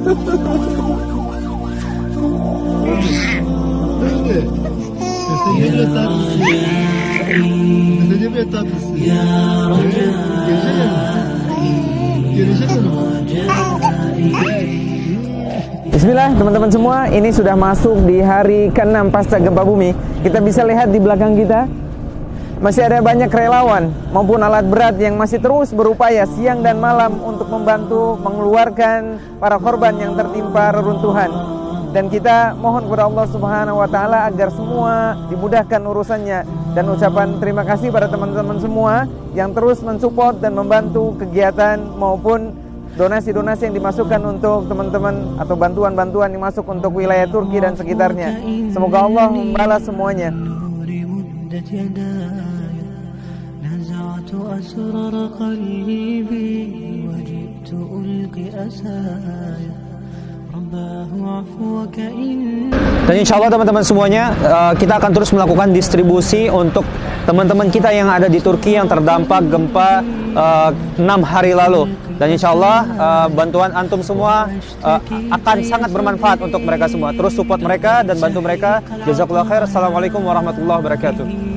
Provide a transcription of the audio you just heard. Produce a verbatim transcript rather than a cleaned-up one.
Bismillah teman-teman semua, ini sudah masuk di hari keenam pasca gempa bumi. Kita bisa lihat di belakang kita masih ada banyak relawan maupun alat berat yang masih terus berupaya siang dan malam untuk membantu mengeluarkan para korban yang tertimpa reruntuhan. Dan kita mohon kepada Allah Subhanahu wa taala agar semua dimudahkan urusannya, dan ucapan terima kasih pada teman-teman semua yang terus mensupport dan membantu kegiatan maupun donasi-donasi yang dimasukkan untuk teman-teman atau bantuan-bantuan yang masuk untuk wilayah Turki dan sekitarnya. Semoga Allah membalas semuanya. Dan insya Allah teman-teman semuanya, uh, kita akan terus melakukan distribusi untuk teman-teman kita yang ada di Turki yang terdampak gempa uh, enam hari lalu. Dan insya Allah uh, bantuan antum semua uh, akan sangat bermanfaat untuk mereka semua. Terus support mereka dan bantu mereka. Jazakallah khair. Assalamualaikum warahmatullahi wabarakatuh.